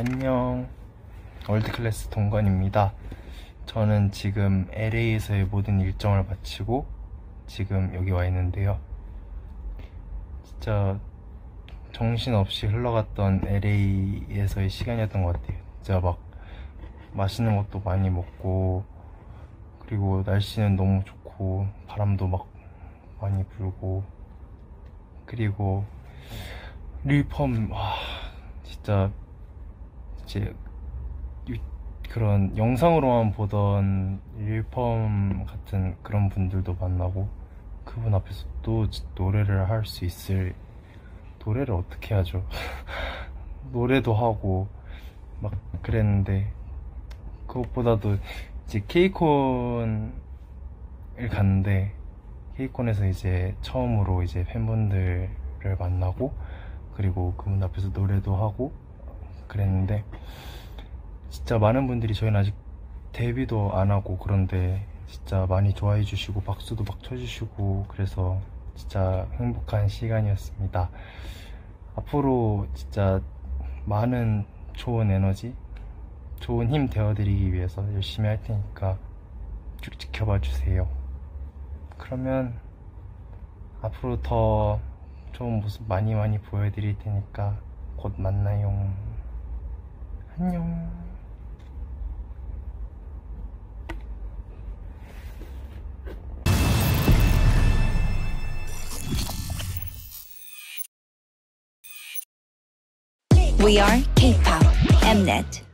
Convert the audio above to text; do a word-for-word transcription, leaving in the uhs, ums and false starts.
안녕, 월드클래스 동건입니다. 저는 지금 엘에이에서의 모든 일정을 마치고 지금 여기 와 있는데요. 진짜 정신없이 흘러갔던 엘에이에서의 시간이었던 것 같아요. 진짜 막 맛있는 것도 많이 먹고, 그리고 날씨는 너무 좋고 바람도 막 많이 불고, 그리고 릴펌, 와 진짜 이제 그런 영상으로만 보던 릴펌 같은 그런 분들도 만나고, 그분 앞에서 또 노래를 할 수 있을, 노래를 어떻게 하죠? 노래도 하고 막 그랬는데, 그것보다도 이제 케이콘을 갔는데, 케이콘에서 이제 처음으로 이제 팬분들을 만나고, 그리고 그분 앞에서 노래도 하고 그랬는데, 진짜 많은 분들이, 저희는 아직 데뷔도 안 하고 그런데 진짜 많이 좋아해 주시고 박수도 막 쳐주시고, 그래서 진짜 행복한 시간이었습니다. 앞으로 진짜 많은 좋은 에너지, 좋은 힘 되어드리기 위해서 열심히 할 테니까 쭉 지켜봐 주세요. 그러면 앞으로 더 좋은 모습 많이 많이 보여드릴 테니까 곧 만나요. 안녕. We are K-pop Mnet.